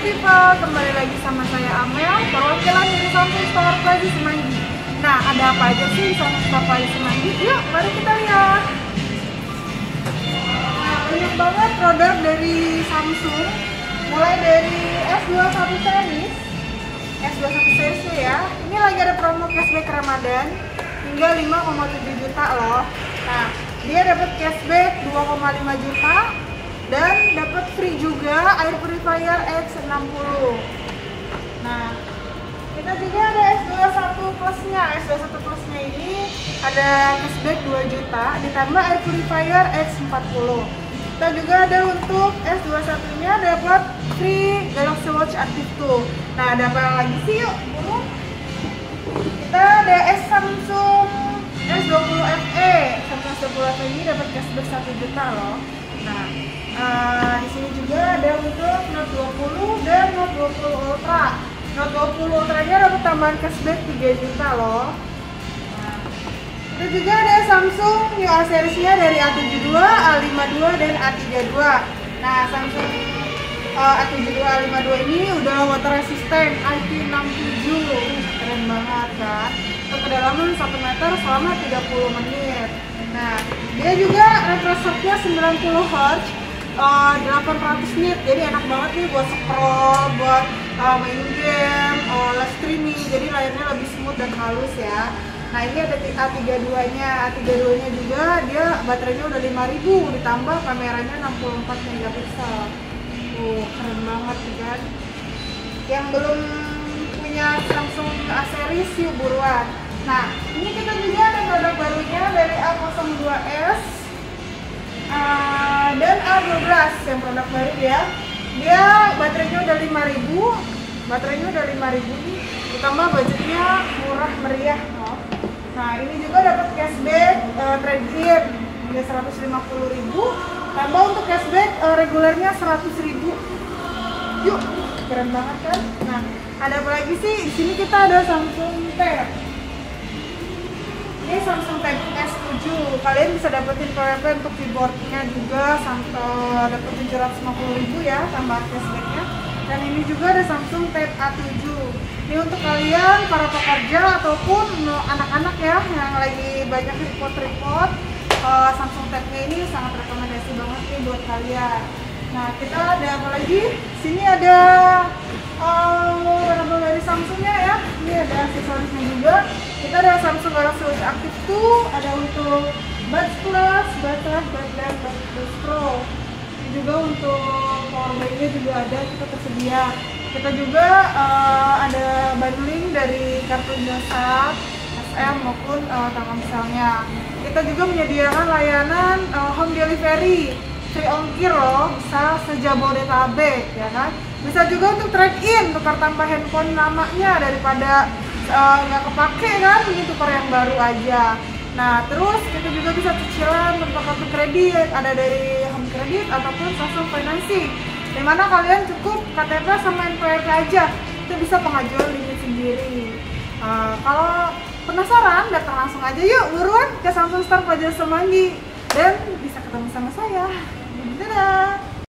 people, kembali lagi sama saya Amel, perwakilan dari Samsung Store Plaza Semanggi. Nah, ada apa aja sih di Samsung Store Plaza Semanggi? Yuk, mari kita lihat. Nah, banyak banget produk dari Samsung, mulai dari S21 series, S21 series tuh ya. Ini lagi ada promo cashback Ramadan hingga 5,7 juta loh. Nah, dia dapat cashback 2,5 juta. Dan dapat free juga air purifier X60. Nah, kita juga ada S21 plusnya. S21 plusnya ini ada cashback 2 juta ditambah air purifier X40. Kita juga ada untuk S21 nya dapat free Galaxy Watch Active 2. Nah, ada apa lagi sih, yuk buru. Kita ada Samsung S20 FE. Samsung S20 FE ini dapat cashback 1 juta loh. Nah, di sini juga ada untuk Note 20 dan Note 20 Ultra. Note 20 Ultra nya dapat tambahan cashback 3 juta loh. Nah, itu juga ada Samsung New A series nya dari A72, A52 dan A32. Nah, Samsung A72, A52 ini udah water resistant IP67. Keren banget kan? Untuk kedalaman 1 meter selama 30 menit. Nah, dia juga refresh rate-nya 90 Hz, 800 nit, jadi enak banget nih buat scroll, buat main game, live streaming, jadi layarnya lebih smooth dan halus ya. Nah, ini ada A32-nya, A32-nya juga dia baterainya udah 5000, ditambah kameranya 64 megapiksel. Keren banget kan? Yang belum punya Samsung A series yuk buruan. Nah, ini kita juga ada produk barunya dari A02s dan A12 yang produk baru ya. Dia baterainya udah 5000 nih, ditambah budgetnya murah meriah loh. Nah, ini juga dapat cashback trade-in hingga 150.000, tambah untuk cashback regulernya 100.000. Yuk, keren banget kan? Nah, ada apa lagi sih? Di sini kita ada Samsung Tab. Ini Samsung Tab S7, kalian bisa dapetin PWP untuk keyboardnya juga sampai dapat 750.000 ya tambah cashbacknya. Dan ini juga ada Samsung Tab A7. Ini untuk kalian para pekerja ataupun anak-anak ya yang lagi banyak report-report, Samsung Tab-nya ini sangat rekomendasi banget nih buat kalian. Nah, kita ada apa lagi? Sini ada barang dari Samsungnya ya. Ini ada aksesorisnya juga. Kita ada Samsung Galaxy Watch Active 2, ada untuk Buds Plus, Buds dan Buds Pro. Ini juga untuk powerbanknya juga ada, kita tersedia. Kita juga ada bundling dari kartu Indosat, SM maupun Telkomselnya. Kita juga menyediakan layanan home delivery, free ongkir loh, bisa sejabodetabek ya kan. Bisa juga untuk trade-in, tukar tambah handphone lamanya daripada nggak kepake kan, ini tukar yang baru aja. Nah, terus kita juga bisa cicilan tanpa kartu kredit, ada dari Home Credit ataupun Samsung Financing, dimana kalian cukup KTP sama NPWP aja, itu bisa pengajuan limit sendiri. Kalau penasaran, datang langsung aja yuk buruan ke Samsung Store Plaza Semanggi dan bisa ketemu sama saya. Dadah!